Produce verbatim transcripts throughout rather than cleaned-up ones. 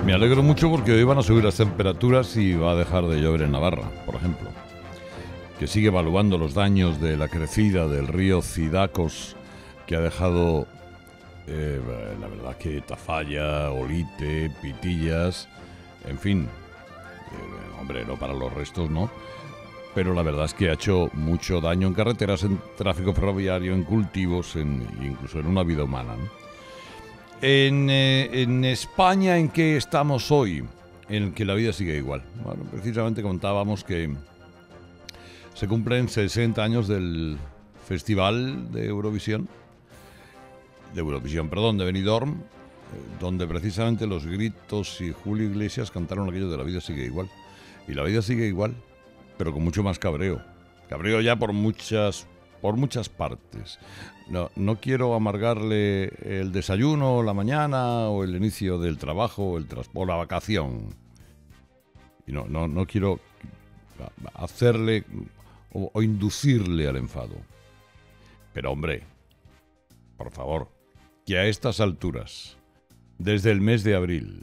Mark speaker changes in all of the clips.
Speaker 1: Me alegro mucho porque hoy van a subir las temperaturas y va a dejar de llover en Navarra, por ejemplo, que sigue evaluando los daños de la crecida del río Cidacos, que ha dejado, eh, la verdad que Tafalla, Olite, Pitillas, en fin, eh, hombre, no para los restos, ¿no? Pero la verdad es que ha hecho mucho daño en carreteras, en tráfico ferroviario, en cultivos, en, incluso en una vida humana, ¿no? En, eh, en España, ¿en qué estamos hoy? En que la vida sigue igual. Bueno, precisamente contábamos que se cumplen sesenta años del Festival de Eurovisión, de Eurovisión, perdón, de Benidorm, eh, donde precisamente los Gritos y Julio Iglesias cantaron aquello de la vida sigue igual. Y la vida sigue igual, pero con mucho más cabreo. Cabreo ya por muchas, por muchas partes. No, no quiero amargarle el desayuno, la mañana, o el inicio del trabajo, o el tras, o la vacación. Y no, no, no quiero hacerle o, o inducirle al enfado. Pero hombre, por favor, que a estas alturas, desde el mes de abril,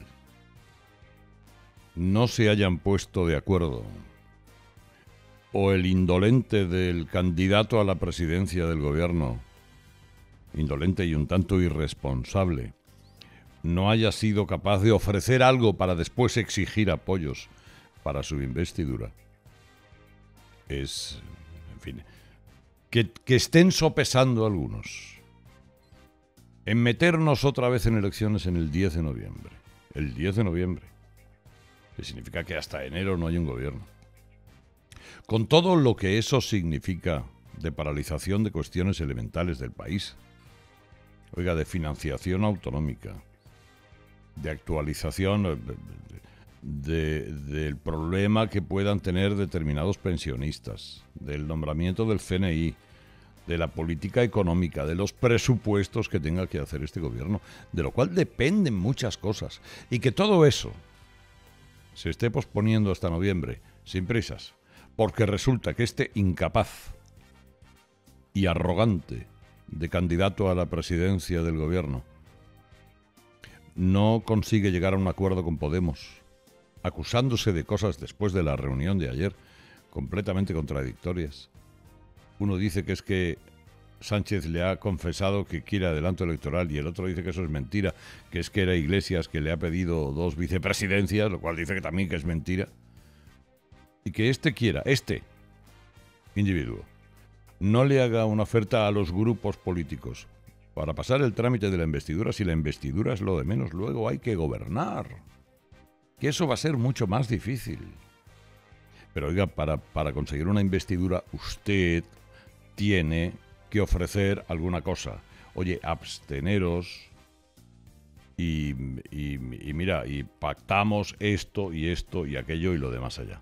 Speaker 1: no se hayan puesto de acuerdo, o el indolente del candidato a la presidencia del gobierno, indolente y un tanto irresponsable, no haya sido capaz de ofrecer algo para después exigir apoyos para su investidura, es, en fin, que, que estén sopesando algunos en meternos otra vez en elecciones en el diez de noviembre. El diez de noviembre, que significa que hasta enero no hay un gobierno. Con todo lo que eso significa de paralización de cuestiones elementales del país, oiga, de financiación autonómica, de actualización de, de, del problema que puedan tener determinados pensionistas, del nombramiento del C N I, de la política económica, de los presupuestos que tenga que hacer este gobierno, de lo cual dependen muchas cosas, y que todo eso se esté posponiendo hasta noviembre, sin prisas, porque resulta que este incapaz y arrogante de candidato a la presidencia del gobierno no consigue llegar a un acuerdo con Podemos, acusándose de cosas después de la reunión de ayer completamente contradictorias. Uno dice que es que Sánchez le ha confesado que quiere adelanto electoral y el otro dice que eso es mentira, que es que era Iglesias que le ha pedido dos vicepresidencias, lo cual dice que también que es mentira. Y que este quiera, este individuo, no le haga una oferta a los grupos políticos para pasar el trámite de la investidura. Si la investidura es lo de menos, luego hay que gobernar, que eso va a ser mucho más difícil. Pero oiga, para, para conseguir una investidura usted tiene que ofrecer alguna cosa. Oye, absteneros y, y, y mira, y pactamos esto y esto y aquello y lo demás allá.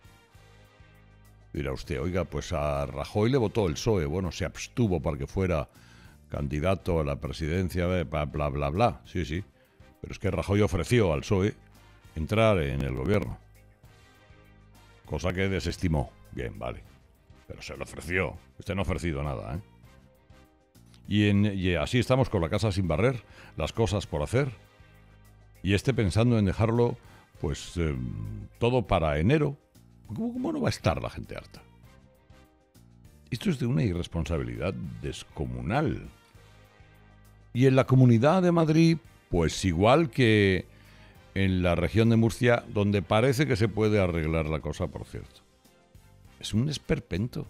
Speaker 1: Dirá usted, oiga, pues a Rajoy le votó el P S O E, bueno, se abstuvo para que fuera candidato a la presidencia, bla, bla, bla, bla. Sí, sí, pero es que Rajoy ofreció al P S O E entrar en el gobierno, cosa que desestimó. Bien, vale, pero se lo ofreció. Usted no ha ofrecido nada, ¿eh? Y, en, y así estamos con la casa sin barrer, las cosas por hacer, y este pensando en dejarlo, pues, eh, todo para enero. ¿Cómo, ¿Cómo no va a estar la gente harta? Esto es de una irresponsabilidad descomunal. Y en la Comunidad de Madrid, pues igual que en la región de Murcia, donde parece que se puede arreglar la cosa, por cierto. Es un esperpento.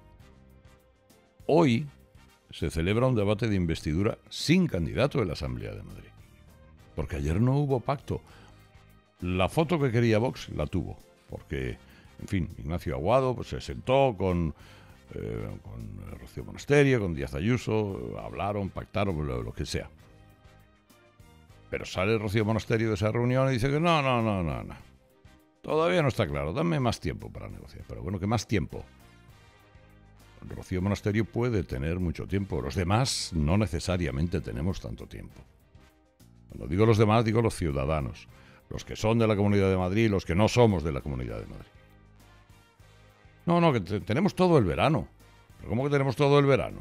Speaker 1: Hoy se celebra un debate de investidura sin candidato en la Asamblea de Madrid. Porque ayer no hubo pacto. La foto que quería Vox la tuvo, porque, en fin, Ignacio Aguado pues, se sentó con, eh, con Rocío Monasterio, con Díaz Ayuso, hablaron, pactaron, lo, lo que sea. Pero sale Rocío Monasterio de esa reunión y dice que no, no, no, no, no. Todavía no está claro, dame más tiempo para negociar. Pero bueno, ¿qué más tiempo? Rocío Monasterio puede tener mucho tiempo, los demás no necesariamente tenemos tanto tiempo. Cuando digo los demás, digo los ciudadanos, los que son de la Comunidad de Madrid y los que no somos de la Comunidad de Madrid. No, no, que te- tenemos todo el verano. ¿Pero cómo que tenemos todo el verano?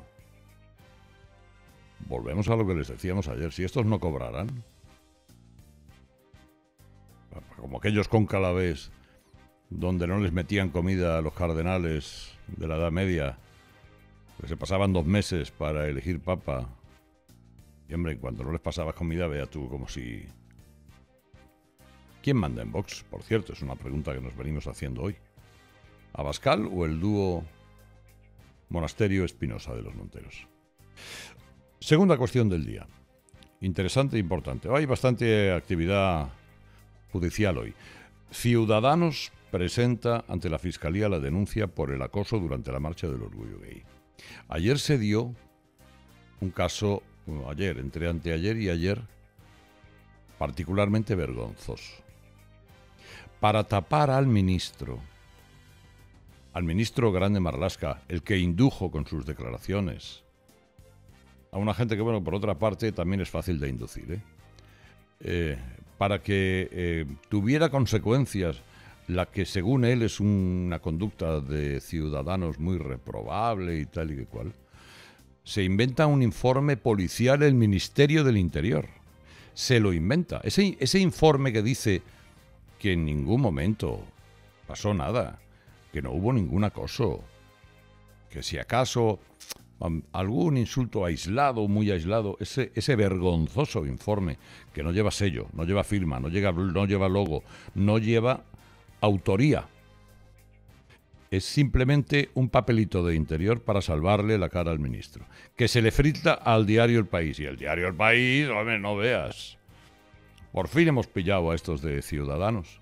Speaker 1: Volvemos a lo que les decíamos ayer, si estos no cobrarán, como aquellos cónclaves donde no les metían comida a los cardenales de la Edad Media, que se pasaban dos meses para elegir papa. Y hombre, cuando no les pasabas comida, vea tú como si... ¿Quién manda en Vox? Por cierto, es una pregunta que nos venimos haciendo hoy. ¿Abascal o el dúo Monasterio Espinosa de los Monteros? Segunda cuestión del día. Interesante e importante. Hay bastante actividad judicial hoy. Ciudadanos presenta ante la Fiscalía la denuncia por el acoso durante la marcha del orgullo gay. Ayer se dio un caso, bueno, ayer, entre anteayer y ayer, particularmente vergonzoso. Para tapar al ministro, al ministro Grande Marlaska, el que indujo con sus declaraciones a una gente que, bueno, por otra parte también es fácil de inducir, ¿eh? Eh, para que eh, tuviera consecuencias la que según él es una conducta de ciudadanos muy reprobable y tal y que cual, se inventa un informe policial el Ministerio del Interior. Se lo inventa. Ese, ese informe que dice que en ningún momento pasó nada, que no hubo ningún acoso, que si acaso um, algún insulto aislado, muy aislado, ese, ese vergonzoso informe que no lleva sello, no lleva firma, no, llega, no lleva logo, no lleva autoría. Es simplemente un papelito de Interior para salvarle la cara al ministro, que se le frita al diario El País. Y el diario El País, hombre, no veas. Por fin hemos pillado a estos de Ciudadanos.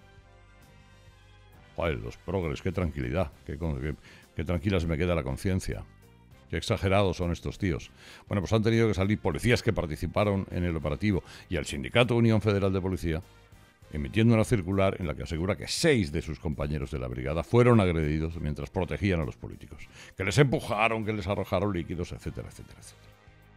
Speaker 1: Joder, los progres, qué tranquilidad, qué, qué, qué tranquila se me queda la conciencia. Qué exagerados son estos tíos. Bueno, pues han tenido que salir policías que participaron en el operativo y el Sindicato Unión Federal de Policía emitiendo una circular en la que asegura que seis de sus compañeros de la brigada fueron agredidos mientras protegían a los políticos, que les empujaron, que les arrojaron líquidos, etcétera, etcétera, etcétera.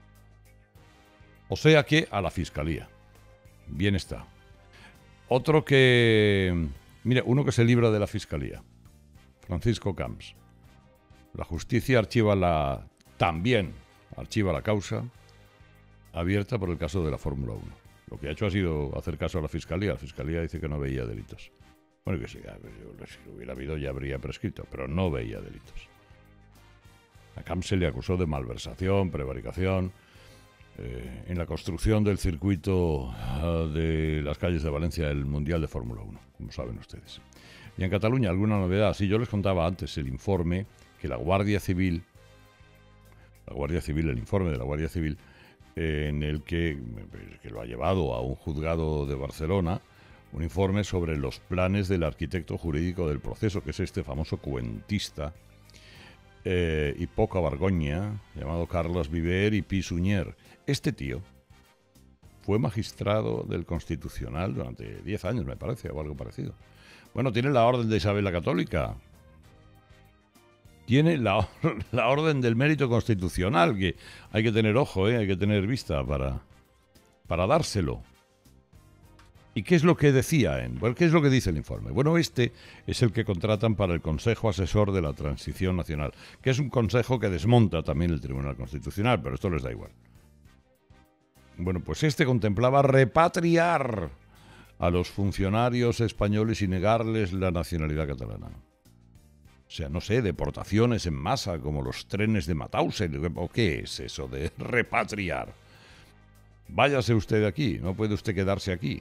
Speaker 1: O sea que a la Fiscalía. Bien está. Otro que... Mire, uno que se libra de la Fiscalía. Francisco Camps. La justicia archiva la... También archiva la causa abierta por el caso de la Fórmula uno. Lo que ha hecho ha sido hacer caso a la Fiscalía. La Fiscalía dice que no veía delitos. Bueno, que si, si lo hubiera habido ya habría prescrito, pero no veía delitos. A Camps se le acusó de malversación, prevaricación, eh, en la construcción del circuito uh, de las calles de Valencia, el Mundial de Fórmula uno, como saben ustedes. Y en Cataluña, alguna novedad. Sí, yo les contaba antes el informe que la Guardia Civil, la Guardia Civil, el informe de la Guardia Civil, en el que, que lo ha llevado a un juzgado de Barcelona, un informe sobre los planes del arquitecto jurídico del proceso, que es este famoso cuentista eh, y poca vergoña, llamado Carles Viver y Pi Sunyer. Este tío fue magistrado del Constitucional durante diez años, me parece, o algo parecido. Bueno, tiene la orden de Isabel la Católica. Tiene la, la orden del mérito constitucional, que hay que tener ojo, ¿eh? Hay que tener vista para, para dárselo. ¿Y qué es lo que decía? En, bueno, ¿qué es lo que dice el informe? Bueno, este es el que contratan para el Consejo Asesor de la Transición Nacional, que es un consejo que desmonta también el Tribunal Constitucional, pero esto les da igual. Bueno, pues este contemplaba repatriar a los funcionarios españoles y negarles la nacionalidad catalana. O sea, no sé, deportaciones en masa, como los trenes de Mauthausen. ¿O qué es eso de repatriar? Váyase usted de aquí, no puede usted quedarse aquí.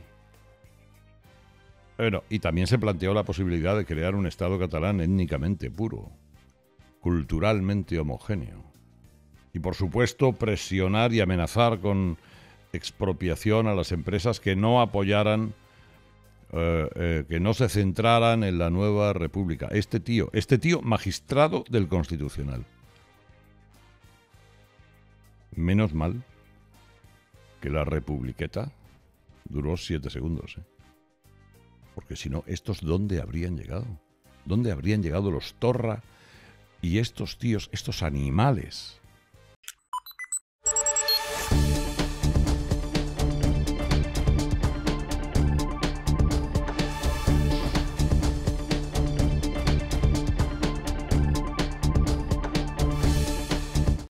Speaker 1: Bueno, y también se planteó la posibilidad de crear un Estado catalán étnicamente puro, culturalmente homogéneo. Y por supuesto, presionar y amenazar con expropiación a las empresas que no apoyaran, Eh, eh, que no se centraran en la nueva república. Este tío, este tío magistrado del Constitucional. Menos mal que la republiqueta duró siete segundos, ¿eh? Porque si no, ¿estos dónde habrían llegado? ¿Dónde habrían llegado los Torra y estos tíos, estos animales?